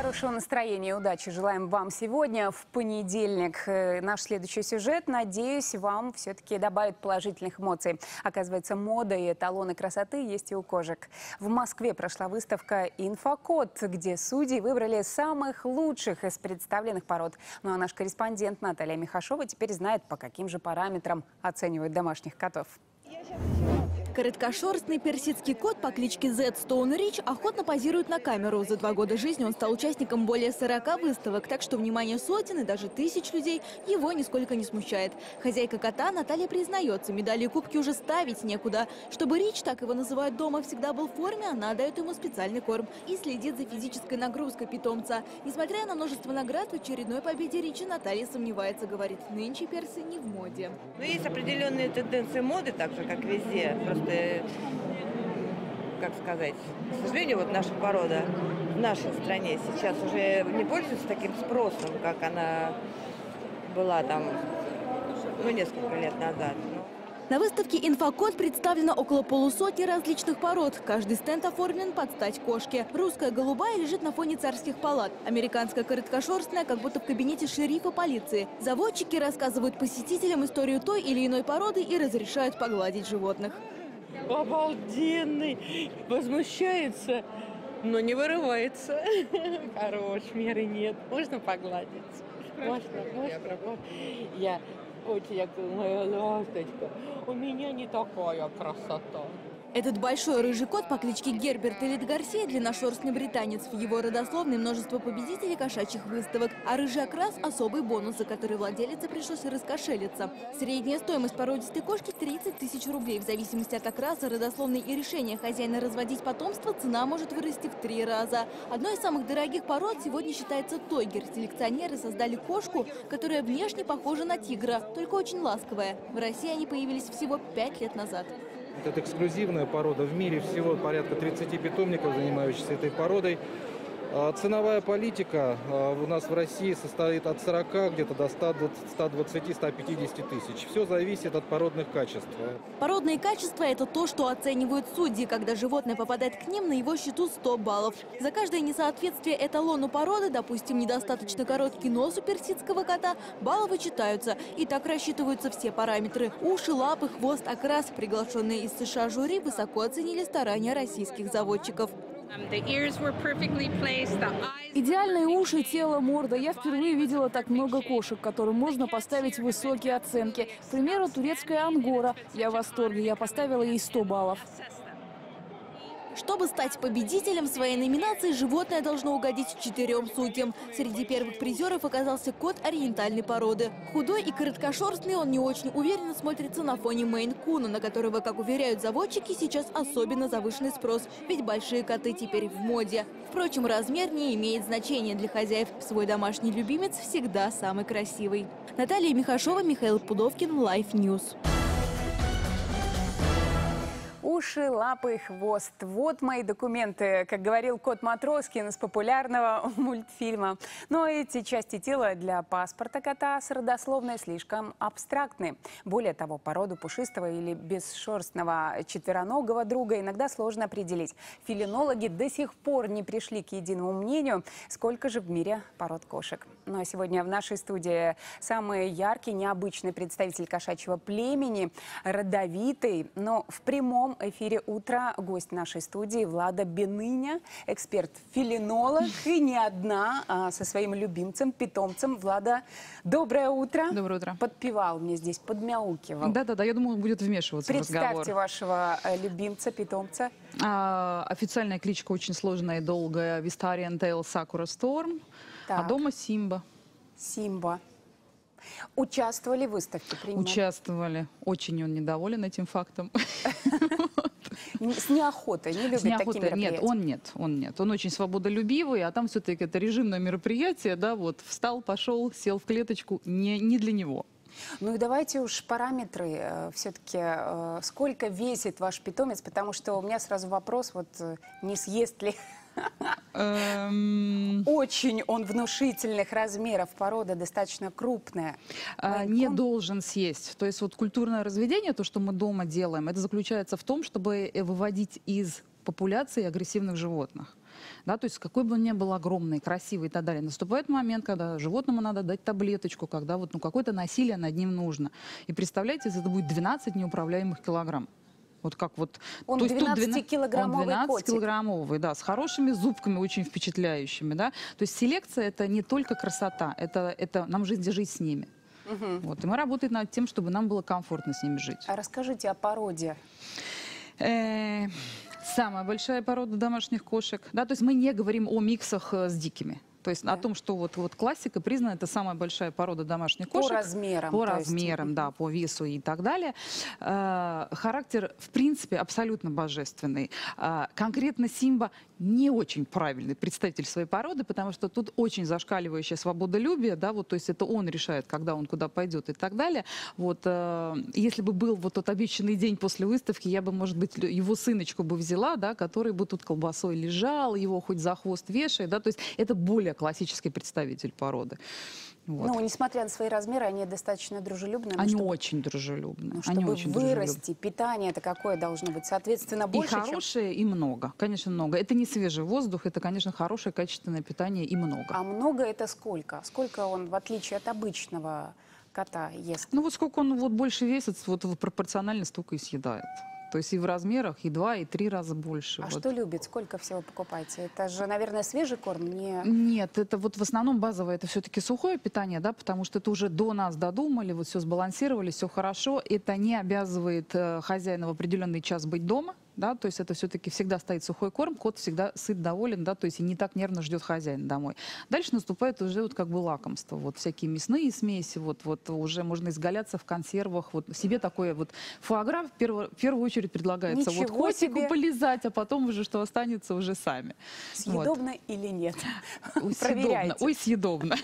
Хорошего настроения и удачи желаем вам сегодня, в понедельник. Наш следующий сюжет, надеюсь, вам все-таки добавит положительных эмоций. Оказывается, мода и эталоны красоты есть и у кошек. В Москве прошла выставка «Инфокод», где судьи выбрали самых лучших из представленных пород. Ну а наш корреспондент Наталья Михашова теперь знает, по каким же параметрам оценивают домашних котов. Короткошерстный персидский кот по кличке Зет Стоун Рич охотно позирует на камеру. За 2 года жизни он стал участником более 40 выставок, так что внимание сотен и даже тысяч людей его нисколько не смущает. Хозяйка кота Наталья признается, медали и кубки уже ставить некуда. Чтобы Рич, так его называют дома, всегда был в форме, она дает ему специальный корм и следит за физической нагрузкой питомца. Несмотря на множество наград, в очередной победе Ричи Наталья сомневается, говорит, нынче персы не в моде. Но есть определенные тенденции моды, так же, как везде. Просто, как сказать, к сожалению, вот наша порода в нашей стране сейчас уже не пользуется таким спросом, как она была там, несколько лет назад. На выставке «Инфокод» представлено около полусотни различных пород. Каждый стенд оформлен под стать кошке. Русская голубая лежит на фоне царских палат. Американская короткошерстная, как будто в кабинете шерифа полиции. Заводчики рассказывают посетителям историю той или иной породы и разрешают погладить животных. Обалденный, возмущается, но не вырывается. Хорош, меры нет. Можно погладить? Можно. Я моя ласточка, у меня не такая красота. Этот большой рыжий кот по кличке Герберт или Гарсия – длинношерстный британец. В его родословной множество победителей кошачьих выставок. А рыжий окрас – особый бонус, за который владелице пришлось раскошелиться. Средняя стоимость породистой кошки – 30 тысяч рублей. В зависимости от окраса, родословной и решения хозяина разводить потомство, цена может вырасти в 3 раза. Одной из самых дорогих пород сегодня считается тойгер. Селекционеры создали кошку, которая внешне похожа на тигра, только очень ласковая. В России они появились всего 5 лет назад. Это эксклюзивная порода. В мире всего порядка 30 питомников, занимающихся этой породой. Ценовая политика у нас в России состоит от 40 где-то до 120-150 тысяч. Все зависит от породных качеств. Породные качества – это то, что оценивают судьи. Когда животное попадает к ним, на его счету 100 баллов. За каждое несоответствие эталону породы, допустим, недостаточно короткий нос у персидского кота, баллы вычитаются. И так рассчитываются все параметры. Уши, лапы, хвост, окрас. Приглашенные из США жюри высоко оценили старания российских заводчиков. Идеальные уши, тело, морда. Я впервые видела так много кошек, которым можно поставить высокие оценки. К примеру, турецкая ангора. Я в восторге. Я поставила ей 100 баллов. Чтобы стать победителем своей номинации, животное должно угодить 4 судьям. Среди первых призеров оказался кот ориентальной породы. Худой и короткошерстный, он не очень уверенно смотрится на фоне мейн-куна, на которого, как уверяют заводчики, сейчас особенно завышенный спрос. Ведь большие коты теперь в моде. Впрочем, размер не имеет значения для хозяев. Свой домашний любимец всегда самый красивый. Наталья Михашова, Михаил Пудовкин, Life News. Уши, лапы, хвост. Вот мои документы, как говорил кот Матроскин из популярного мультфильма. Но эти части тела для паспорта кота с родословной слишком абстрактны. Более того, породу пушистого или бесшерстного четвероногого друга иногда сложно определить. Фелинологи до сих пор не пришли к единому мнению, сколько же в мире пород кошек. Ну а сегодня в нашей студии самый яркий, необычный представитель кошачьего племени, родовитый, но в прямом эфире «Утро» гость нашей студии Влада Беныня, эксперт-фелинолог и не одна, а со своим любимцем, питомцем. Влада, доброе утро. Доброе утро. Подпевал мне здесь, подмяукивал. Да-да-да, я думаю, он будет вмешиваться в разговор. Представьте вашего любимца, питомца. Официальная кличка очень сложная и долгая. Vistarian Tail Sakura Storm. Так. А дома Симба. Симба. Участвовали в выставке? Участвовали. Очень он недоволен этим фактом. С неохотой, не любит такие мероприятия? Нет. Он очень свободолюбивый, а там все-таки это режимное мероприятие, да, вот, встал, пошел, сел в клеточку, не для него. Ну и давайте уж параметры все-таки, сколько весит ваш питомец, потому что у меня сразу вопрос, вот не съест ли... Очень он внушительных размеров, порода достаточно крупная. Не должен съесть. То есть вот культурное разведение, то, что мы дома делаем, это заключается в том, чтобы выводить из популяции агрессивных животных. Да, то есть какой бы он ни был огромный, красивый и так далее, наступает момент, когда животному надо дать таблеточку, когда вот, ну, какое-то насилие над ним нужно. И представляете, это будет 12 неуправляемых килограмм. Вот как вот. Он то есть тут 12-килограммовый 12-килограммовый, да, с хорошими зубками, очень впечатляющими, да. То есть селекция — это не только красота, это нам жить с ними. Вот. И мы работаем над тем, чтобы нам было комфортно с ними жить. А расскажите о породе. Самая большая порода домашних кошек. Да, то есть мы не говорим о миксах с дикими. То есть о том, что вот классика признана, это самая большая порода домашних кошек. По размерам. По размерам, да, по весу и так далее. Характер, в принципе, абсолютно божественный. Конкретно Симба не очень правильный представитель своей породы, потому что тут очень зашкаливающее свободолюбие, да, вот, то есть это он решает, когда он куда пойдет и так далее. Вот, если бы был вот тот обещанный день после выставки, я бы, может быть, его сыночку бы взяла, да, который бы тут колбасой лежал, его хоть за хвост вешает, да, то есть это более классический представитель породы. Вот. Ну, несмотря на свои размеры, они достаточно дружелюбные. Они очень дружелюбные. Ну, чтобы вырасти, питание это какое должно быть? Соответственно, больше, и хорошее, и много. Конечно, много. Это не свежий воздух, это, конечно, хорошее, качественное питание и много. А много это сколько? Сколько он, в отличие от обычного кота, ест? Ну, вот сколько он вот больше весит, вот пропорционально столько и съедает. То есть и в размерах, и 2, и 3 раза больше. А вот. что любит? Сколько всего покупаете? Это же, наверное, свежий корм? Нет, это вот в основном базовое, это все-таки сухое питание, да, потому что это уже до нас додумали, вот все сбалансировали, все хорошо. Это не обязывает хозяина в определенный час быть дома. Да, то есть это все-таки всегда стоит сухой корм, кот всегда сыт, доволен, да, то есть и не так нервно ждет хозяина домой. Дальше наступает уже вот как бы лакомство, вот всякие мясные смеси, вот уже можно изгаляться в консервах, вот себе такое вот фуагра в первую очередь предлагается. Ничего вот котику себе. Полизать, а потом уже что останется уже сами. Съедобно вот. Или нет? Ой, Проверяйте. Ой, съедобно.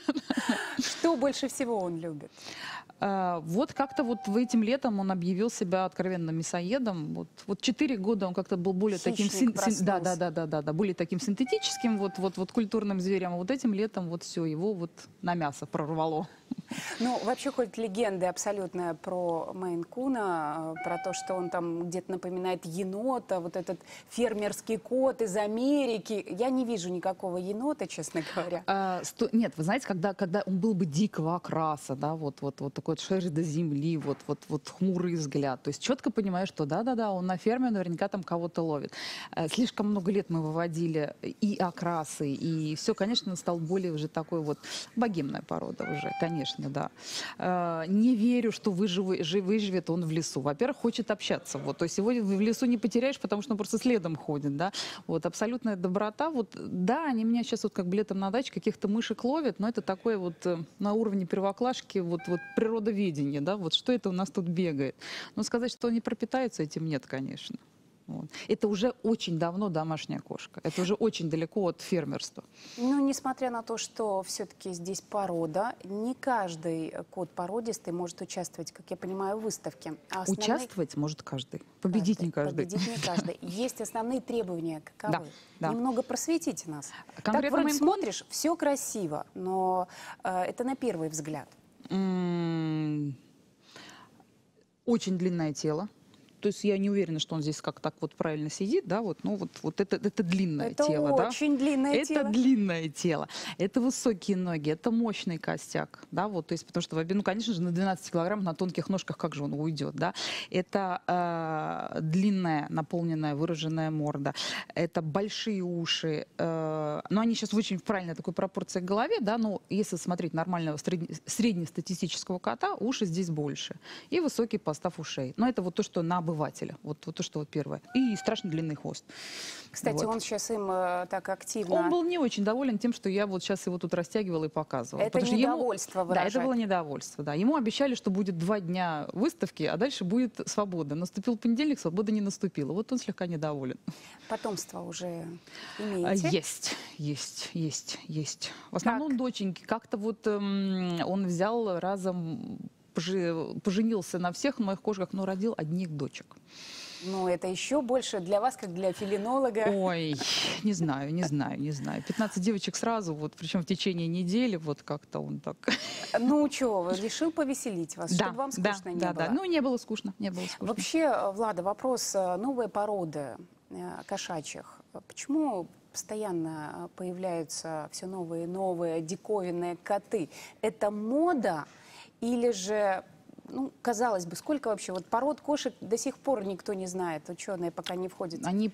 Что больше всего он любит? Вот как-то вот этим летом он объявил себя откровенным мясоедом. Вот 4 года он как-то был более таким более таким синтетическим, вот культурным зверем. А вот этим летом вот все, его вот на мясо прорвало. Ну, вообще ходят легенды абсолютно про Мейн-куна, про то, что он там где-то напоминает енота, вот этот фермерский кот из Америки. Я не вижу никакого енота, честно говоря. Нет, вы знаете, когда он был бы дикого окраса, да, вот такой вот шерсть до земли, вот хмурый взгляд, то есть четко понимаешь, что да, он на ферме наверняка там кого-то ловит. Слишком много лет мы выводили и окрасы, и все, конечно, он стал более уже такой вот богемная порода уже, конечно, да. Не верю, что выживет он в лесу. Во-первых, хочет общаться, вот, то есть его в лесу не потеряешь, потому что он просто следом ходит, да. Вот абсолютная доброта, вот, да, они меня сейчас вот как бы летом на даче каких-то мышек ловят, но это такое вот на уровне первоклашки, вот природоведение, да, вот что это у нас тут бегает. Но сказать, что они пропитаются этим, нет, конечно. Вот. Это уже очень давно домашняя кошка. Это уже очень далеко от фермерства. Ну, несмотря на то, что все-таки здесь порода, не каждый кот породистый может участвовать, как я понимаю, в выставке. А Участвовать может каждый. Победить не каждый. Победить не каждый. Есть основные требования, каковы? Да. Немного просветите нас. Конкретно так вроде Мейн-кун? смотришь, все красиво, но это на первый взгляд. Очень длинное тело. То есть я не уверена, что он здесь как так вот правильно сидит, да, вот это длинное тело, да. Это очень длинное тело. Это длинное тело, это высокие ноги, это мощный костяк, да, вот, то есть, потому что, ну, конечно же, на 12 килограмм на тонких ножках как же он уйдет, да. Это длинная, наполненная, выраженная морда, это большие уши, но они сейчас в очень правильной такой пропорции к голове, да, но если смотреть нормального среднестатистического кота, уши здесь больше и высокий постав ушей. Но это вот то, что на обывателя. Вот то, что вот первое. И страшно длинный хвост. Кстати, вот. он сейчас им так активно... Он был не очень доволен тем, что я вот сейчас его тут растягивала и показывала. Это недовольство выражает. Да, это было недовольство, да. Ему обещали, что будет 2 дня выставки, а дальше будет свобода. Наступил понедельник, свобода не наступила. Вот он слегка недоволен. Потомство уже имеете? Есть. В основном доченьки. Как-то вот он взял разом... поженился на всех моих кошках, но родил одних дочек. Ну, это еще больше для вас, как для фелинолога. Ой, не знаю. 15 девочек сразу, вот, причем в течение недели, вот как-то он так... Ну, что, решил повеселить вас, чтобы вам скучно не было? Да, ну, не было скучно. Вообще, Влада, вопрос новой породы кошачьих. Почему постоянно появляются все новые и новые диковинные коты. Это мода или же, ну, казалось бы, сколько вообще вот пород кошек до сих пор никто не знает, ученые пока не входят. Они,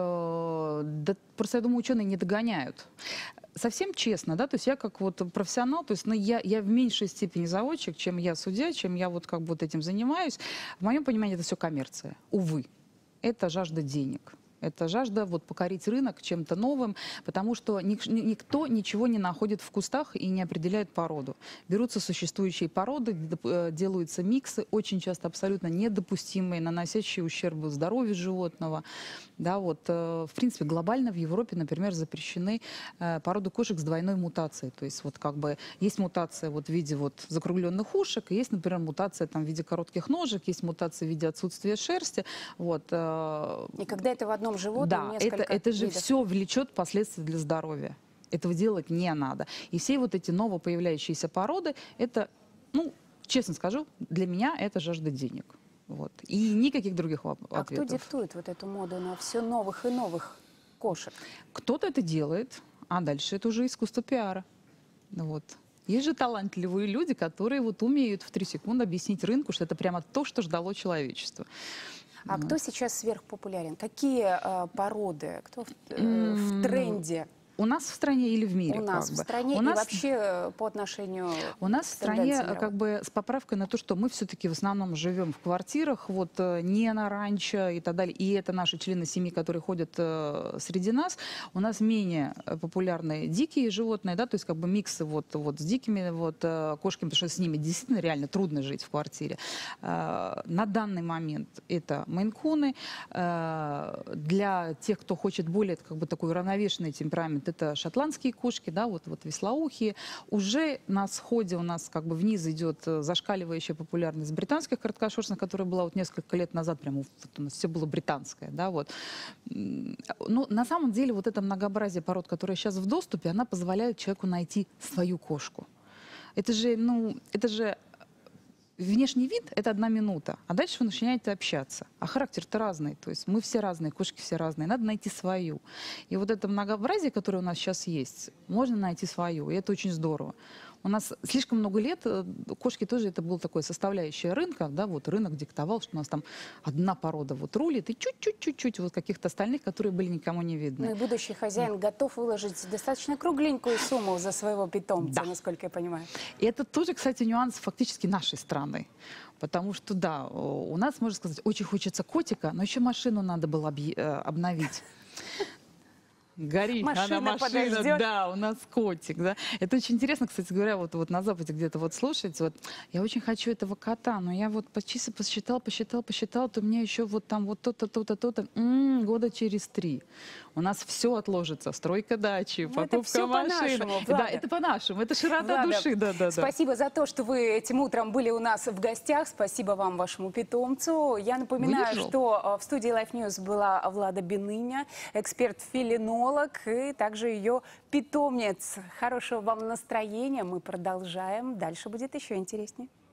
да, просто, я думаю, ученые не догоняют. Совсем честно, да, то есть я как вот профессионал, то есть, ну, я в меньшей степени заводчик, чем я судья, чем я вот как бы вот этим занимаюсь. В моем понимании это все коммерция, увы. Это жажда денег. Это жажда вот покорить рынок чем-то новым, потому что никто ничего не находит в кустах и не определяет породу. Берутся существующие породы, делаются миксы, очень часто абсолютно недопустимые, наносящие ущерб здоровью животного. Да, вот, в принципе, глобально в Европе, например, запрещены породы кошек с двойной мутацией. То есть вот как бы есть мутация вот в виде вот закругленных ушек, и есть, например, мутация там в виде коротких ножек, есть мутация в виде отсутствия шерсти. Вот, и когда это в одном животном, да, несколько это же видов. все влечет последствия для здоровья. Этого делать не надо. И все вот эти новопоявляющиеся породы, это, ну, честно скажу, для меня это жажда денег. Вот. И никаких других ответов. А кто диктует вот эту моду на все новых и новых кошек? Кто-то это делает, а дальше это уже искусство пиара. Вот. Есть же талантливые люди, которые вот умеют в 3 секунды объяснить рынку, что это прямо то, что ждало человечество. А кто сейчас сверхпопулярен? Какие породы? Кто в тренде? У нас в стране или в мире? У нас в стране у и нас... вообще по отношению У нас к в стране тенденциям как бы с поправкой на то, что мы все-таки в основном живем в квартирах, вот не на ранчо и так далее. И это наши члены семьи, которые ходят среди нас. У нас менее популярны дикие животные, да, то есть как бы миксы вот с дикими вот кошками, потому что с ними действительно реально трудно жить в квартире. На данный момент это мейн-куны. Для тех, кто хочет более как бы такой уравновешенный темперамент, это шотландские кошки, да, вот веслоухие. Уже на сходе у нас как бы вниз идет зашкаливающая популярность британских короткошерстных, которая была вот несколько лет назад, прямо вот у нас все было британское, да, вот. Но на самом деле вот это многообразие пород, которое сейчас в доступе, она позволяет человеку найти свою кошку. Это же, ну, это же внешний вид — это 1 минута, а дальше вы начинаете общаться. А характер-то разный, то есть мы все разные, кошки все разные, надо найти свою. И вот это многообразие, которое у нас сейчас есть, можно найти свою, и это очень здорово. У нас слишком много лет, кошки тоже это была такая составляющая рынка, да, вот рынок диктовал, что у нас там 1 порода вот рулит, и чуть-чуть вот каких-то остальных, которые были никому не видны. Ну и будущий хозяин готов выложить достаточно кругленькую сумму за своего питомца, Да. насколько я понимаю. И это тоже, кстати, нюанс фактически нашей страны. Потому что, да, у нас, можно сказать, очень хочется котика, но еще машину надо было обновить. Горит Машина она, машина, подождет. да, у нас котик, да. Это очень интересно, кстати говоря, вот на Западе где-то вот слушать, вот, я очень хочу этого кота, но я вот чисто посчитал, то мне еще вот там вот то-то, то-то, то-то, года через 3. У нас все отложится, стройка дачи, Ну, это покупка всё машины. по-нашему, Да, Влада. это по-нашему, это широта Влада, души, да. Спасибо за то, что вы этим утром были у нас в гостях. Спасибо вам, вашему питомцу. Я напоминаю, Выдержал. что в студии Life News была Влада Беныня, эксперт-фелинолог, и также ее питомец. Хорошего вам настроения. Мы продолжаем. Дальше будет еще интереснее.